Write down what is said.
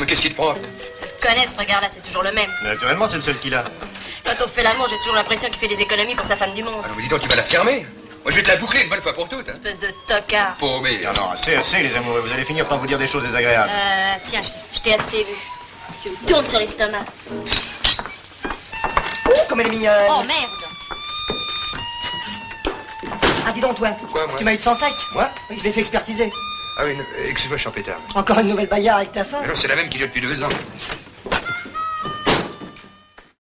qu'est-ce qui te prend? Connais ce regard-là, c'est toujours le même. Mais naturellement, c'est le seul qu'il a. Quand on fait l'amour, j'ai toujours l'impression qu'il fait des économies pour sa femme du monde. Ah non, mais dis donc, tu vas la fermer. Moi, je vais te la boucler une bonne fois pour toutes. Hein. Espèce de tocard. Paumé. Non, non, assez, les amoureux. Vous allez finir par vous dire des choses désagréables. Tiens, je t'ai assez vu. Tu me tournes sur l'estomac. Oh, comme elle est mignonne. Oh, merde. Ah, dis donc, toi. Quoi, moi? Tu m'as eu de sang sec? Moi? Oui, je l'ai fait expertiser. Ah oui, excuse-moi, je suis en pétard. Encore une nouvelle bagarre avec ta femme? Mais non, c'est la même qu'il y a depuis 2 ans.